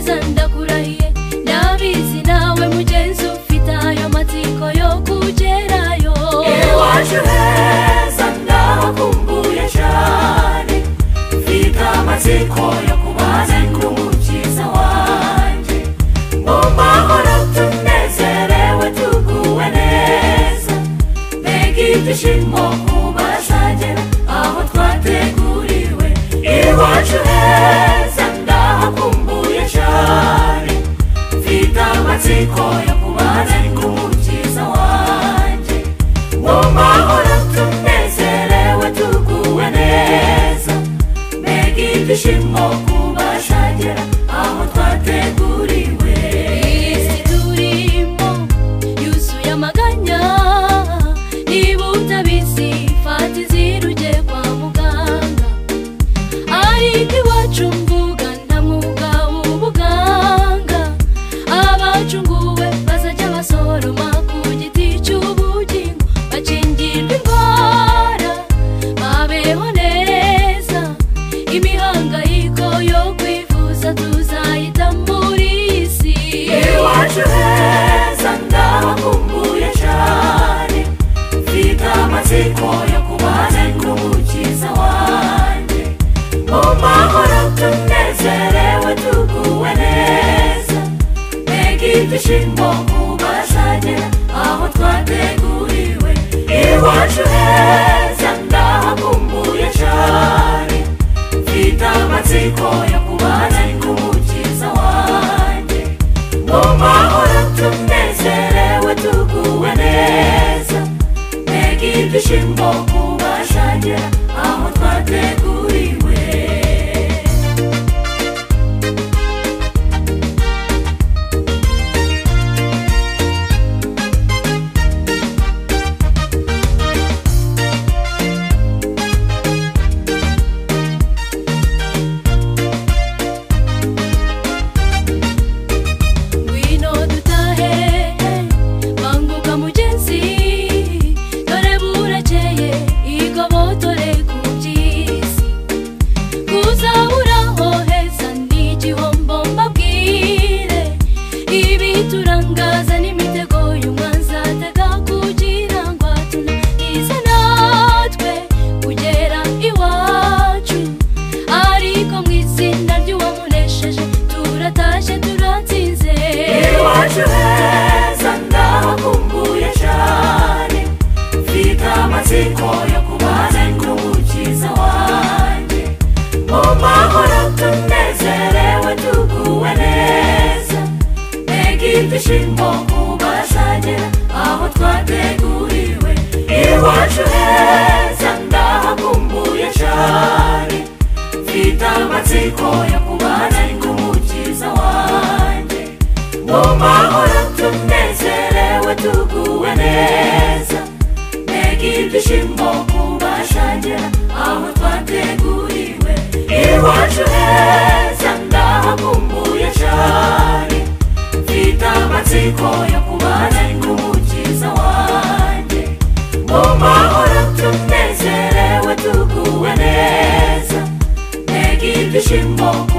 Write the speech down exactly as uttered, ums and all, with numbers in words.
heza ndakurahiye ndabizi nawe mugenzi ufite ayo matsiko yo kugerayo iwacu heza ndahakumbuye cyane mfite amatsiko yo kubana n'umukiza wanjye mu mahoro tunezerewe tuguwe neza mbega ibyishimo kubazagera aho twateguriwe iwacu heza ndahakumbuye cyane mfite amatsiko yo kubana n'umukiza wanjye mu mahoro tunezerewe tuguwe neza mbega ibyishimo kubazagera aho twateguriwe isi turimo yuzuye amaganya niba utabizi fata inzira ujye kwa muganga ariko iwacu mvuga nta mwuga w'ubuganga abacunguwe bazajya basoroma ku giti cy'ubugingo bakingirwa indwara babeho neza imihangayiko yo kwivuza tuzayita muri iyi si iwacu heza ndahakumbuye cyane mfite amatsiko yo kubana n'umukiza wanjye mu mahoro tunezerewe tuguwe neza mbega ibyishimo kubazagera aho twateguriwe iwacu heza ndahakumbuye cyane mfite amatsiko yo kubana n'umukiza wanjye mu mahoro tunezerewe tuguwe neza mbega ibyishimo kubazagera aho twateguriwe ngwino dutahe banguka mugenzi dore burakeye igobotore ku by'isi kuzaburaho heza ni igihombo mbabwire ibiturangaza n'imitego y'umwanzi atega kugira ngo atunize natwe kugera iwacu ariko mu izina ry'uwamunesheje turatashye turatsinze iwacu heza ndahakumbuye cyane mfite amatsiko yo kubana n'umukiza wanjye mu mahoro tunezerewe tuguwe neza mbega ibyishimo kubazagera aho twateguriwe iwacu heza ndahakumbuye cyane mfite amatsiko yo kubana n'umukiza wanjye mu mahoro tunezerewe tuguwe neza mbega ibyishimo kubazagera aho twateguriwe iwacu heza ndahakumbuye cyane mfite amatsiko yo kubana n'umukiza wanjye mu mahoro tunezerewe tuguwe neza mbega ibyishimo